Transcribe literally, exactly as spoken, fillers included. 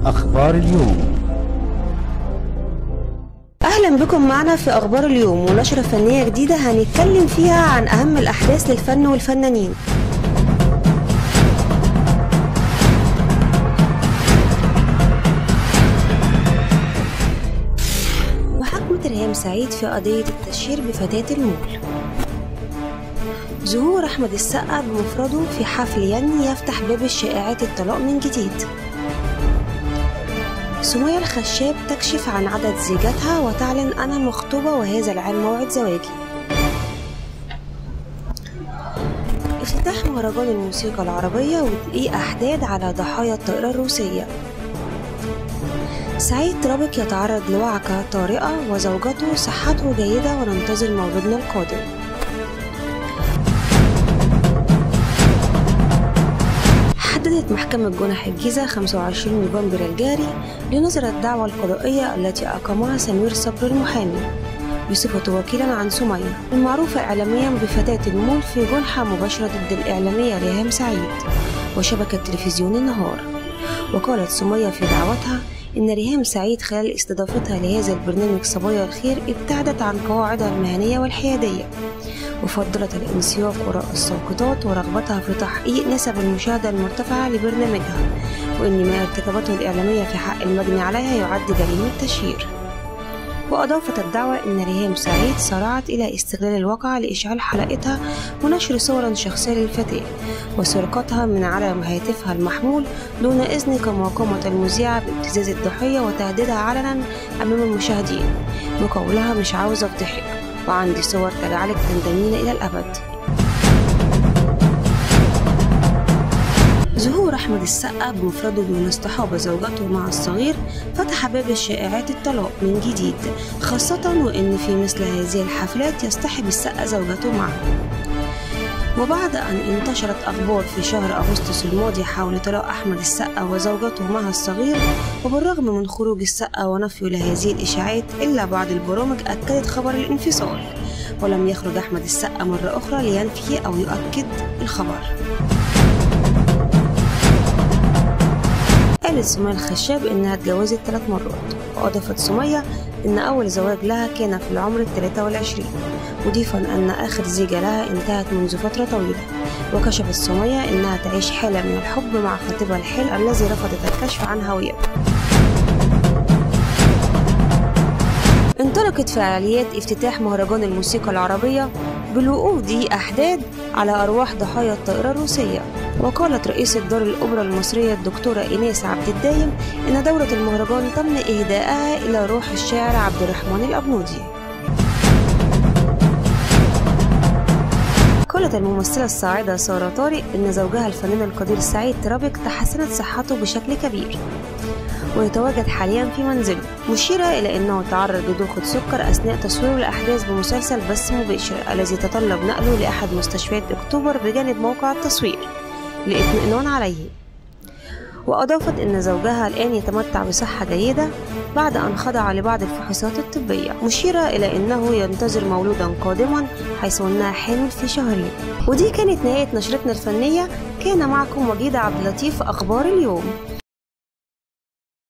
أخبار اليوم. أهلا بكم معنا في أخبار اليوم، ونشرة فنية جديدة هنتكلم فيها عن أهم الأحداث للفن والفنانين. محاكمة ريهام سعيد في قضية التشهير بفتاة المول. ظهور أحمد السقا بمفرده في حفل يني يفتح باب الشائعات الطلاق من جديد. سمية الخشاب تكشف عن عدد زيجاتها وتعلن أنا مخطوبة وهذا العام موعد زواجي. افتتاح مهرجان الموسيقى العربية وتدقيق أحداد على ضحايا الطائرة الروسية. سعيد ترابك يتعرض لوعكة طارئة وزوجته صحته جيدة وننتظر مولودنا القادم. حددت محكمة جنح الجيزة خمسة وعشرين نوفمبر الجاري لنظر الدعوى القضائية التي أقامها سمير صبري المحامي بصفته وكيلا عن سمية المعروفة إعلاميا بفتاة المول في جنحة مباشرة ضد الإعلامية ريهام سعيد وشبكة تلفزيون النهار. وقالت سمية في دعوتها إن ريهام سعيد خلال استضافتها لهذا البرنامج صبايا الخير ابتعدت عن قواعدها المهنية والحيادية، وفضلت الانسياق وراء الساقطات ورغبتها في تحقيق نسب المشاهدة المرتفعة لبرنامجها، وإن ما ارتكبته الإعلامية في حق المجني عليها يعد جريمة تشهير. وأضافت الدعوة إن ريهام سعيد سارعت إلى استغلال الواقعة لإشعال حلقتها ونشر صورا شخصية للفتاة وسرقتها من على هاتفها المحمول دون إذن، كما قامت المذيعة بابتزاز الضحية وتهديدها علنا أمام المشاهدين بقولها مش عاوزة أفضحك وعندي صور تجعلك تندمين إلى الأبد. ظهور أحمد السقا بمفرده دون اصطحاب زوجته مع الصغير فتح باب الشائعات الطلاق من جديد، خاصة وإن في مثل هذه الحفلات يصطحب السقا زوجته معه. وبعد أن انتشرت أخبار في شهر أغسطس الماضي حول طلاق أحمد السقا وزوجته مع الصغير، وبالرغم من خروج السقا ونفيه لهذه الإشاعات إلا بعض البرامج أكدت خبر الانفصال، ولم يخرج أحمد السقا مرة أخرى لينفي أو يؤكد الخبر. قالت سمية الخشاب إنها اتجوزت ثلاث مرات، وأضافت سمية إن أول زواج لها كان في العمر الثلاثة والعشرين، مضيفا أن آخر زيجة لها انتهت منذ فترة طويلة. وكشفت سمية إنها تعيش حالة من الحب مع خطيبها الحال الذي رفضت الكشف عن هويته. انطلقت فعاليات افتتاح مهرجان الموسيقى العربية بالوقوف دي أحداد على أرواح ضحايا الطائرة الروسية. وقالت رئيسة دار الأوبرا المصرية الدكتورة إيناس عبد الدايم إن دورة المهرجان تم إهدائها إلى روح الشاعر عبد الرحمن الأبنودي. قالت الممثلة الصاعدة سارة طارق إن زوجها الفنان القدير سعيد ترابك تحسنت صحته بشكل كبير ويتواجد حاليا في منزله، مشيرة إلى أنه تعرض لضغط سكر أثناء تصويره الأحداث بمسلسل بث مباشر الذي تطلب نقله لأحد مستشفيات أكتوبر بجانب موقع التصوير للاطمئنان عليه. وأضافت أن زوجها الآن يتمتع بصحة جيدة بعد أن خضع لبعض الفحوصات الطبية، مشيرة إلى أنه ينتظر مولودا قادما حيث أنها حامل في شهرين. ودي كانت نهاية نشرتنا الفنية. كان معكم وجيدة عبد اللطيف أخبار اليوم.